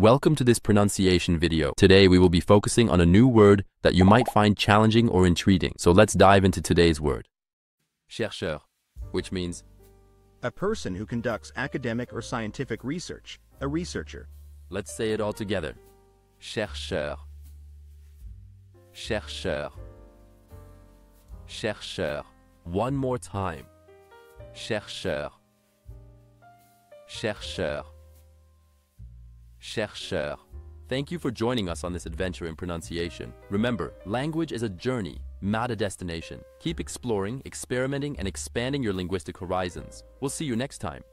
Welcome to this pronunciation video. Today we will be focusing on a new word that you might find challenging or intriguing. So let's dive into today's word. Chercheur, which means a person who conducts academic or scientific research, a researcher. Let's say it all together. Chercheur. Chercheur. Chercheur. One more time. Chercheur. Chercheur. Chercheur. Thank you for joining us on this adventure in pronunciation. Remember, language is a journey, not a destination. Keep exploring, experimenting, and expanding your linguistic horizons. We'll see you next time.